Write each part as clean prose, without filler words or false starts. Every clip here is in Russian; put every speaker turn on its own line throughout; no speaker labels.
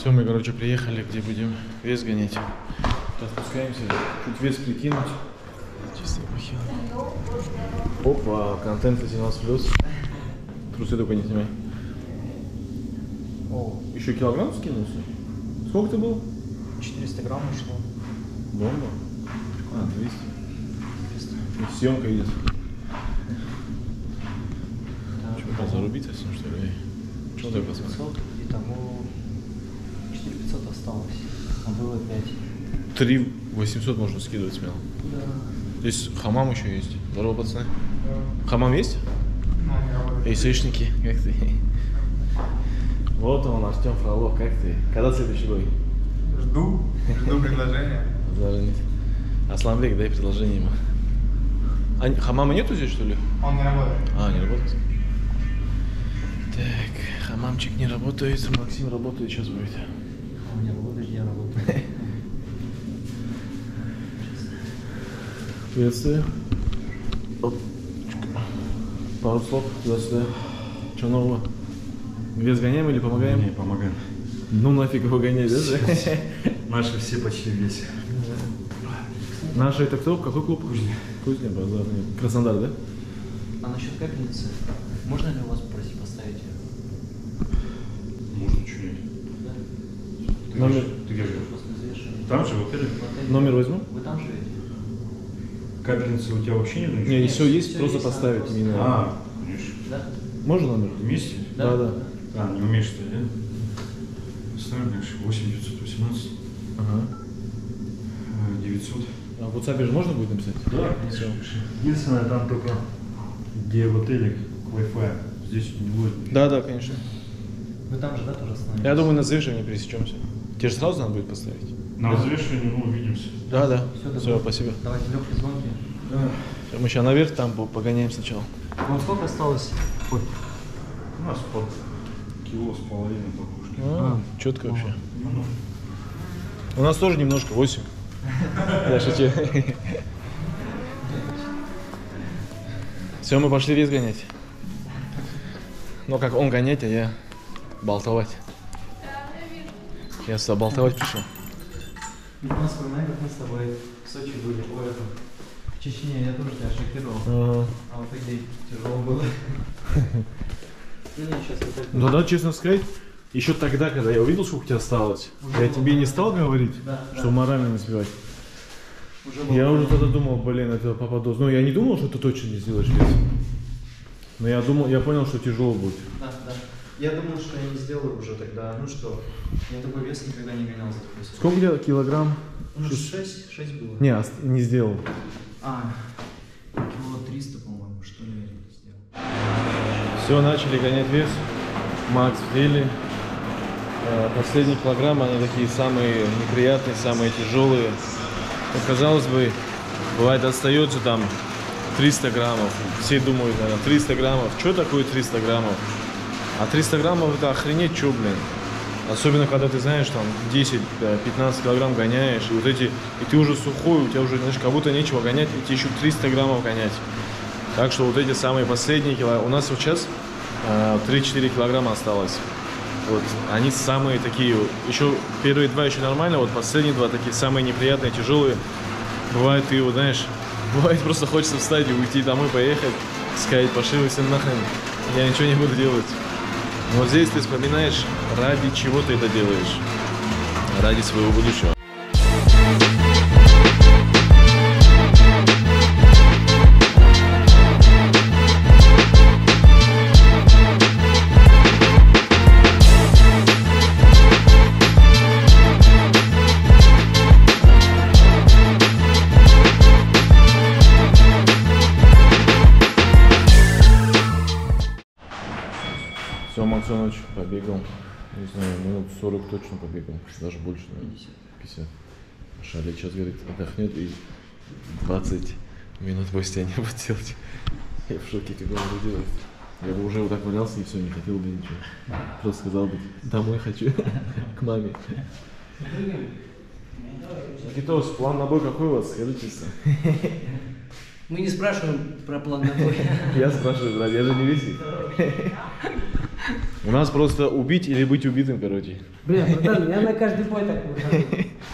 Все, мы, короче, приехали, где будем вес гонять. Сейчас спускаемся, чуть вес прикинуть. Чисто похил. Опа, контент 18+. Трусы только не снимай. О, еще килограмм скинулся? Сколько ты был?
400 грамм ушло.
Бомба? А, 200. 200. Съемка идет. Что, зарубиться с ним, что ли? Что ты посмотрел?
И тому 4500 осталось, а было 5.
3800 можно скидывать смело.
Да.
Здесь хамам еще есть. Здорово, пацаны. Да. Хамам есть? Эй, сышники, как ты? Вот он, Артем Фролов, как ты? Когда следующий бой?
Жду предложения.
Асланбек, дай предложение ему. А хамама нету здесь, что ли?
Он не работает.
А, не работает? Так, хамамчик не работает, Максим работает, сейчас будет.
Он не работает, я работаю.
Приветствую. Оп. Пару слов туда-сюда. Что нового? Вес гоняем или помогаем?
Не, помогаем.
Ну нафиг его гонять, да?
Наши все почти весе.
Наши это кто? Какой клуб? Кузня, базарный. Краснодар, да?
А насчет капельницы, можно ли у вас попросить поставить ее?
Можно чуть-чуть.
Да?
Номер.
Ты где живешь?
После взвешивания.
Там же, в отеле?
Номер возьму?
Вы там живете?
Капельницы у тебя вообще нет? Ничего?
Не, все есть,
Всё
просто
есть,
поставить
просто.
именно.
А, конечно.
Да?
Можно номер?
Вместе?
Да, да.
А, не умеешь что ли, да? Ставим дальше. 8918.
Ага.
900.
А в WhatsApp же можно будет написать?
Да,
Все.
Единственное, там только, где в отеле Wi-Fi. Здесь не будет.
Да, да, конечно.
Вы там же, да, тоже остановились?
Я думаю, на взвешивании пересечемся. Тебе же сразу надо будет поставить?
На взвешивании, ну, увидимся.
Да, да.
Всё,
Все, спасибо.
Давайте легкие звонки.
Всё, мы сейчас наверх там погоняем сначала.
Вам сколько осталось? Ой.
У нас под кило с половиной покушки.
Четко вообще.
Ну,
У нас тоже немножко, 8. Я шучу. Все, мы пошли вес гонять. Ну как он гонять, а я болтовать. Я сюда болтовать пришел.
У нас вспоминаю, как мы с тобой в Сочи были, в Чечне, я тоже тебя шокировал.
Ага.
А вот где тяжело было. Ну не, сейчас вот это.
Ну да, честно сказать, еще тогда, когда я увидел, сколько у тебя осталось, я тебе не стал говорить, что морально не сбивать. Я уже тогда думал, блин, это попаду. Ну, я не думал, что ты точно не сделаешь вес. Но я думал, я понял, что тяжело будет.
Да, да. Я думал, что я не сделаю уже тогда. Ну что, я такой вес никогда не гонял за такой вес.
Сколько где килограмм?
Ну, 6 было.
Не, не сделал.
А, кило 300, по-моему, что ли, я сделал.
Все, начали гонять вес. Макс, Вилли. Последние килограммы, они такие самые неприятные, самые тяжелые. Ну, казалось бы, бывает остается там 300 граммов. Все думают, наверное, 300 граммов. Что такое 300 граммов? А 300 граммов это охренеть, что, блин. Особенно, когда ты знаешь, там, 10-15 килограмм гоняешь, и вот эти, и ты уже сухой, у тебя уже, знаешь, как будто нечего гонять, и тебе еще 300 граммов гонять. Так что вот эти самые последние килограммы, у нас вот сейчас 3-4 килограмма осталось. Вот, они самые такие, еще первые два еще нормально, вот последние два такие самые неприятные, тяжелые. Бывает, ты его, знаешь, бывает просто хочется встать и уйти домой, поехать, сказать, пошли вы все нахрен, я ничего не буду делать. Вот здесь ты вспоминаешь, ради чего ты это делаешь, ради своего будущего. Все, Максоныч побегал, не знаю, минут 40 точно побегал, даже больше, наверное, 50. Шалик сейчас, говорит, отдохнет и 20 минут больше тебя не будет делать. Я в шоке, как он это делает. Я бы уже вот так валялся и все, не хотел бы ничего. Просто сказал бы, домой хочу, к маме. Никитос, план на бой какой у вас? Скажите.
Мы не спрашиваем про план на бой.
Я спрашиваю, брат, я же не весит. У нас просто убить или быть убитым, короче.
Бля, братан, я на каждый бой так выхожу.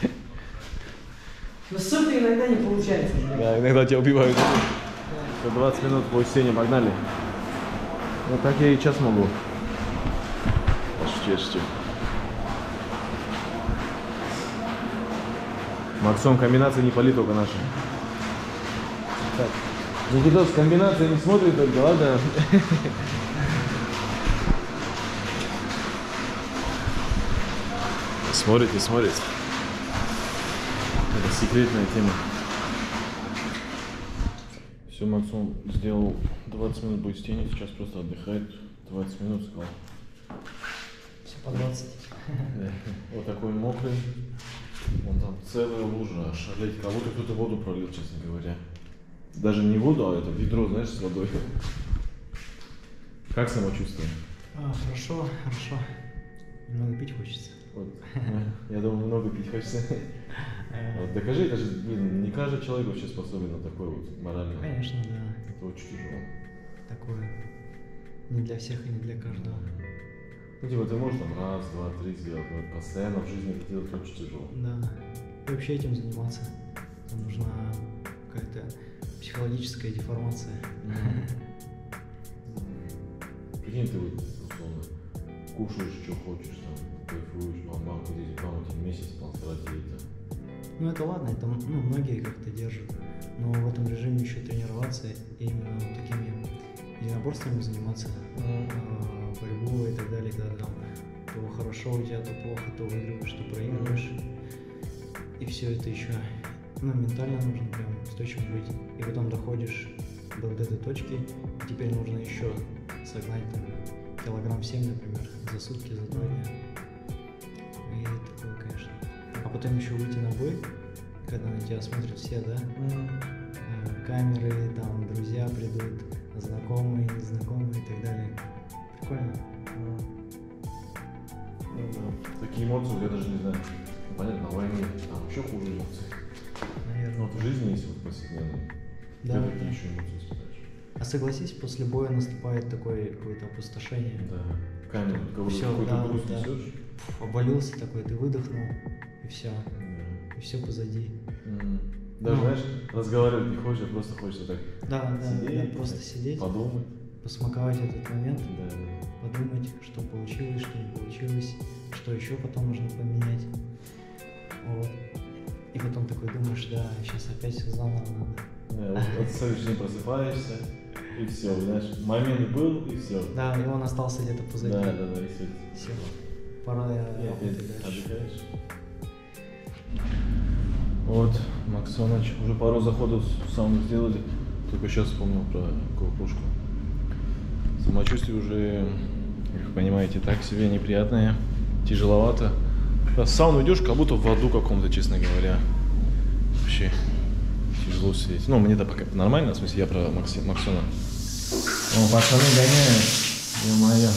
Но сука иногда не получается. Бля.
Да, иногда тебя убивают. За 20 минут по стене погнали. Вот так я и час могу. Почти. Максом, комбинация не пали только наша. Так. Никитос, комбинация не смотрит только, ладно? Смотрит. Это секретная тема. Все, Максим сделал 20 минут бой с тенью, сейчас просто отдыхает. 20 минут сказал.
Все по 20.
Вот такой мокрый. Вон там целая лужа, шалеть. Как будто кто-то воду пролил, честно говоря. Даже не воду, а это ведро, знаешь, с водой. Как самочувствие?
Хорошо. Много пить хочется.
Вот. Я думаю, много пить хочется. Вот, докажи, это же не каждый человек вообще способен на такое вот моральное.
Конечно, да.
Это очень тяжело.
Такое не для всех и не для каждого.
Ну типа ты можешь там раз, два, три сделать, но вот постоянно в жизни это делать очень тяжело.
Да. И вообще этим заниматься. Там нужна какая-то психологическая деформация.
Прикинь, ты вот условно кушаешь, что хочешь, там, кайфуешь, бам-бам, здесь месяц, полтора делить.
Ну это ладно, это многие как-то держат. Но в этом режиме еще тренироваться и именно вот такими единоборствами заниматься, борьбой и так далее, когда там то хорошо у тебя, то плохо, то выигрываешь, то проигрываешь. И все это еще ментально нужно прям устойчиво быть. И потом доходишь до вот этой точки, и теперь нужно еще согнать там килограмм 7, например, за сутки, за 2 дня. И такое, конечно. А потом еще выйти на бой, когда на тебя смотрят все, да? Камеры, там, друзья придут, знакомые, незнакомые и так далее. Прикольно.
Такие эмоции, я даже не знаю. Понятно, на войне там еще хуже эмоции.
Наверное.
Но вот в жизни есть вот повседневные.
Да,
Ты какие
да.
еще эмоции испытаешь?
А согласись, после боя наступает такое какое-то опустошение.
Да. Камень,
Всё,
какой-то
да,
груз
да.
несешь.
Обвалился такой, ты выдохнул, и все.
Да.
И все позади.
Даже,
Ну.
знаешь, разговаривать не хочешь, а просто хочется так
Да,
сидеть,
просто сидеть,
подумать.
посмаковать этот момент,
Да.
подумать, что получилось, что не получилось, что еще потом нужно поменять. Вот. И потом такой думаешь, да, сейчас опять все заново надо.
Да, вот следующий день просыпаешься, и все, знаешь, момент был, и все.
Да, и он остался где-то позади.
Да, и все.
Все. Пора
И
работать
опять
дальше.
отдыхаешь. Вот, Максоныч, уже пару заходов сауны сделали, только сейчас вспомнил про кукушку. Самочувствие уже, как вы понимаете, так себе неприятное, тяжеловато. Да, в сауну идешь, как будто в аду каком-то, честно говоря. Вообще тяжело сидеть. Ну, мне-то пока нормально, в смысле, я про Максона. О, пацаны гоняют. Ё-моё.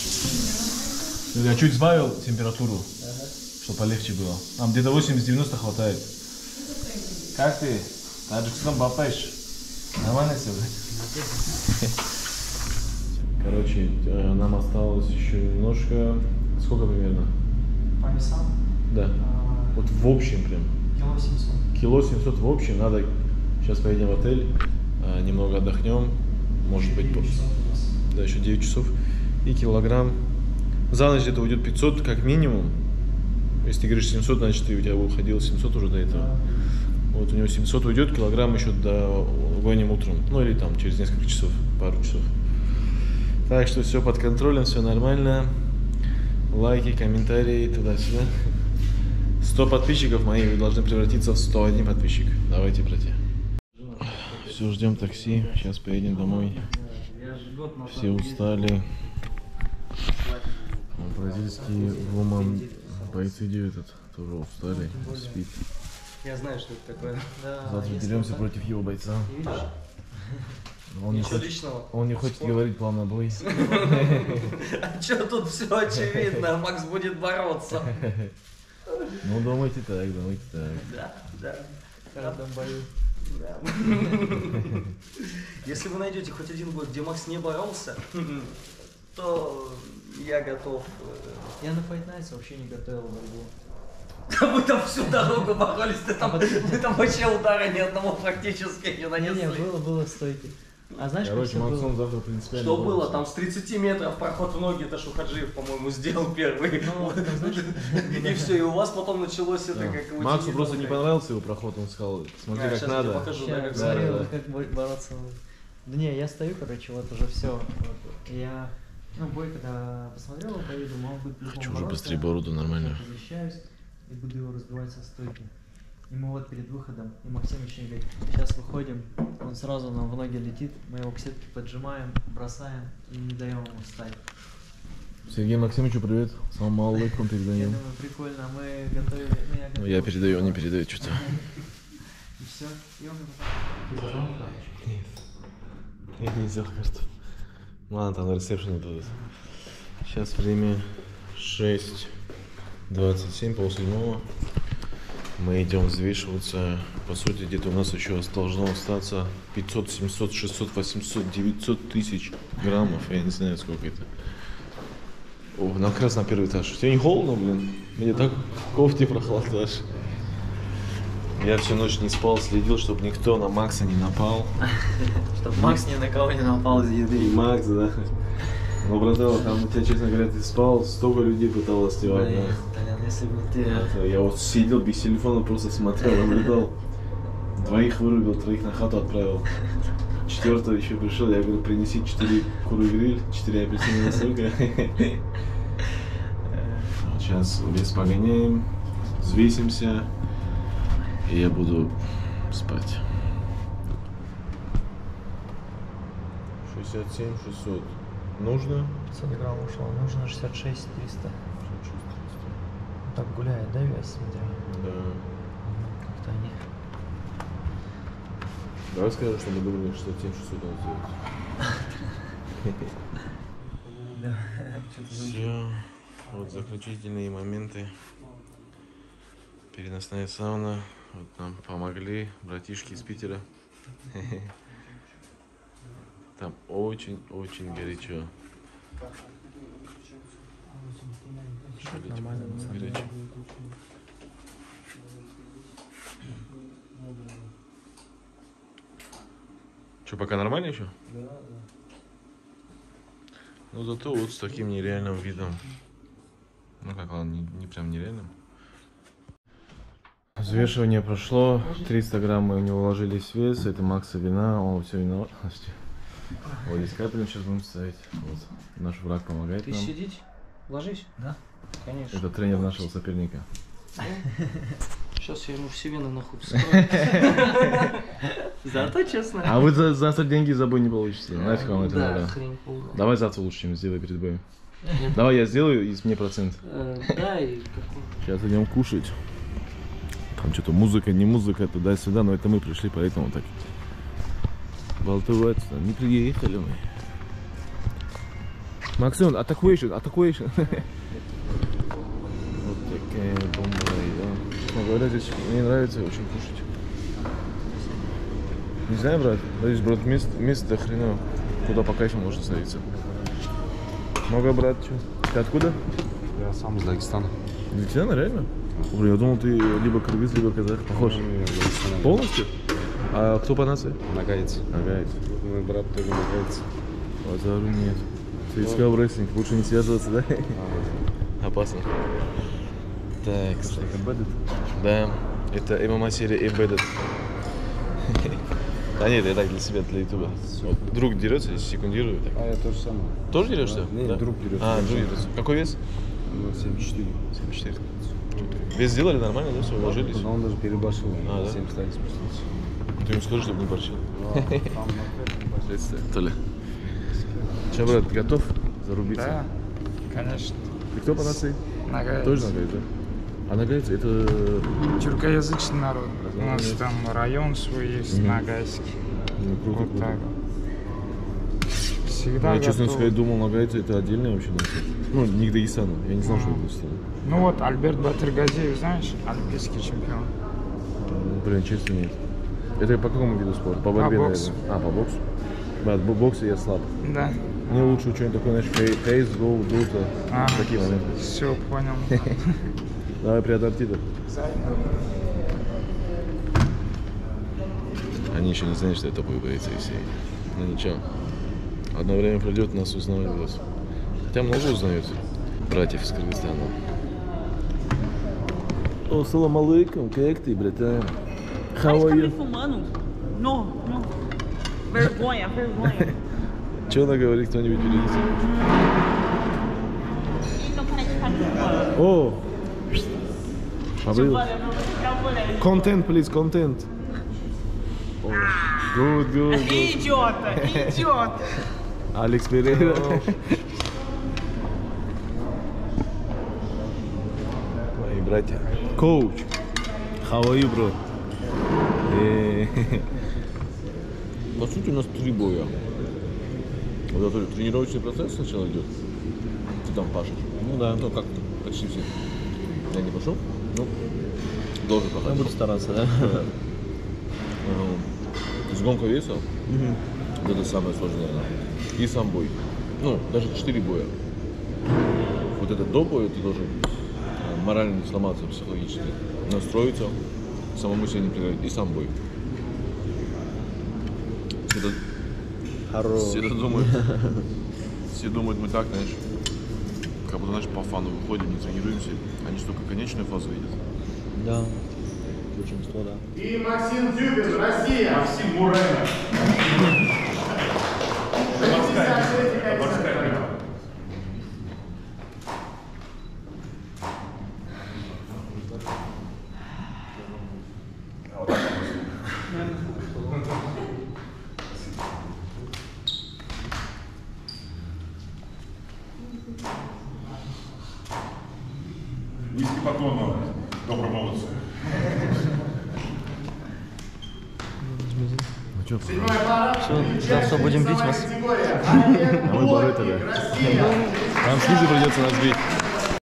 Я чуть сбавил температуру, чтобы полегче было. Там где-то 80-90 хватает. Как ты? Таджикистан бапаешь? Нормально все, блядь? Короче, нам осталось еще немножко. Сколько примерно?
По весам?
Да. Вот в общем прям.
Кило 700.
Кило 700 в общем. Надо. Сейчас поедем в отель, немного отдохнем. Может быть, да, еще 9 часов. И килограмм. За ночь где-то уйдет 500 как минимум. Если ты говоришь 700, значит у тебя уходило 700 уже до этого. Вот у него 700 уйдет, килограмм еще до гоним утром. Ну или там через несколько часов, пару часов. Так что все под контролем, все нормально. Лайки, комментарии, туда-сюда. 100 подписчиков моих должны превратиться в 101 подписчик. Давайте, братья. Все, ждем такси. Сейчас поедем домой. Все устали. Бразильский Вуман бойцы 9 тоже устали, спит.
Я знаю, что это такое.
Завтра деремся против его бойца. Он не, хочет,
личного.
он не хочет говорить плавно бой.
А что тут все очевидно? Макс будет бороться.
Ну думайте так, думайте так.
Да. В этом бою. Если вы найдете хоть один бой, где Макс не боролся, то я готов.
Я на Fight Nights вообще не готовил борьбу.
Мы там всю дорогу боролись, ты там вообще удара ни одного практически не
Не,
нанесли.
было стойки. А знаешь, как
Короче,
все было?
Максон завтра принципиально.
Что было? Там с 30 метров проход в ноги, это Шухаджиев, по-моему, сделал первый.
Ну, там, знаешь,
И все, и у вас потом началось это
Да.
как...
Максу просто не понравился его проход, он сказал, смотри, как
Сейчас я
надо.
тебе покажу, да, как
Сейчас
Да,
смотрел,
да, да.
как бороться. Да не, я стою, короче, вот уже все. Вот. Я, бой, когда посмотрел, бои, думал, он будет по-любому
Хочу уже
бороться.
быстрее бороду нормально.
Я возвращаюсь и буду его разбивать со стойки. И мы вот перед выходом, и Максим еще говорит, сейчас выходим, он сразу нам в ноги летит, мы его к сетке поджимаем, бросаем и не даем ему встать.
Сергею Максимовичу привет. Салам алейкум
Я
передаем.
думаю, прикольно, мы готовили, я
Ну,
готовил.
я передаю, он не передает что-то.
И все, и он мне потом...
Я не взял карту. Ладно, там на ресепшене будут. Сейчас время 6:27, полседьмого. Мы идем взвешиваться. По сути, где-то у нас еще должно остаться 500, 700, 600, 800, 900 тысяч граммов. Я не знаю, сколько это. О, нам как раз на первый этаж. Тебе не холодно, блин? Мне так в кофте прохладно аж. Я всю ночь не спал, следил, чтобы никто на Макса не напал.
Чтоб Макс ни на кого не напал из еды.
И Макс, да. Ну, братан, там у тебя, честно говоря, ты спал, столько людей пыталось тебя.
Блин, Толян, если бы ты...
Я вот сидел без телефона, просто смотрел, наблюдал. Двоих вырубил, троих на хату отправил. Четвертого еще пришел, я говорю, принеси 4 куры гриль, 4 апельсиновых сока. Сейчас вес погоняем, взвесимся, и я буду спать. 67 600. Нужно?
500 грамм ушло, нужно 66 300. Так гуляет, да, вес, смотря?
Да.
Как-то они...
Давай скажем, что мы думали, что 67 600 надо сделать. Все. Вот заключительные моменты. Переносная сауна. Вот нам помогли братишки из Питера. Там очень-очень горячо.
Нормально,
Горячо. Что, пока нормально еще?
Да, да.
Ну зато вот с таким нереальным видом. Ну как, ладно, не прям нереальным. Взвешивание прошло, 300 грамм мы у него уложились в вес, это Макса вина, он все виноват. Вот здесь капельницу сейчас будем ставить. Вот. Наш враг помогает
Ты
нам.
сидеть? Ложись?
Да?
Конечно.
Это тренер нашего соперника.
Сейчас я ему все вены нахуй вскрою. Зато честно.
А вы завтра деньги за бой не получите. Нафиг вам это
Да,
надо.
хрень полная.
Давай завтра лучше чем сделай перед боем. Давай я сделаю и мне процент.
Да, и какой...
Сейчас идем кушать. Там что-то музыка, не музыка, туда-сюда, но это мы пришли, поэтому так болтывать. Не приехали мы. Максим, атакуешь. Вот такая бомба, да. Честно говоря, здесь мне нравится очень кушать. Не знаю, брат, здесь, брат, место хреново. Куда по кайфу можно садиться. Много, брат, что? Ты откуда?
Я сам из Дагестана.
Из Дагестана, реально? Блин, я думал, ты либо кыргыз, либо казах. Похож. Полностью? А кто по нации?
Нагаец.
Нагаец.
Мой брат тоже нагаец.
Базару нет. ЦСКА в рестлинг. Лучше не связываться, да? Опасно. Так, да, это ММА-серия Embedded. Да нет, я так для себя, для ютуба. Вот, друг дерется, секундирую. Так.
А я тоже самое.
Тоже дерешься?
Нет,
Да.
друг дерется.
А, друг дерется. Какой вес?
Ну, 74.
74. Вес сделали нормально, да, все, уложились?
Но он даже переборщил.
А, да?
7 стадий спустился.
Ты ему скажи, чтобы не борщил.
Там на
Представь, Толя. Че, брат, готов зарубиться?
Да, конечно.
Ты кто по нации?
Нагаец.
Тоже нагаец, да? А нагаец это...
Тюркоязычный народ. У нас там район свой есть, Нагайский.
Ну, круто,
Вот
круто.
так. Всегда
Я, честно
готов.
сказать, думал, нагайцы это отдельная вообще нация. Ну, не к Дагестану. Я не знал, что это Дагестан.
Ну вот, Альберт Батыргазиев, знаешь, олимпийский чемпион.
Блин, честно, нет. Это по какому виду спорта? По борьбе,
боксу.
наверное? А, по боксу? Да, по боксу я слаб.
Да,
Мне лучше что-нибудь такое, знаешь, Кейс, Гоу, Дута. Такие моменты.
Все, понял.
Давай, приятного аппетита. Они еще не знают, что это будет бойцы все. Ну ничего. Одно время пройдет, нас узнают. Хотя много узнают братьев из Кыргызстана. О, салам алейкум, как ты, братан? How are you?
Fumando? No, no. Vergonha, vergonha.
Что она говорит, кто-нибудь переведите?
E não para de ficar fumando.
О! Абрил.
Olha, não vou ficar olhando.
Content, please, content. Good, good, good.
Idiota, idiota.
Алекс Перейра. Мои братья. Coach. How are you, bro? По сути, у нас 3 боя. Вот это тренировочный процесс сначала идет. Ты там пашешь. Ну да. Ну как почти все. Я не пошел, ну должен пахать. Я буду стараться, да? Сгонка веса. Это самое сложное, наверное. И сам бой. Ну, даже 4 боя. Вот это до боя ты должен морально не сломаться, психологически настроиться, самому себя не проиграть. И сам бой. Все думают, мы так, знаешь, как будто, знаешь, по фану выходим, не тренируемся. Они же только конечную фазу видят.
Да, большинство, да.
И Максим Дзюбин, Россия.
Максим Мурена.
Низкий поклон вам, добромолодцы.
Все, завтра будем бить вас.
А мы бары тогда. Нам снизу придется нас бить.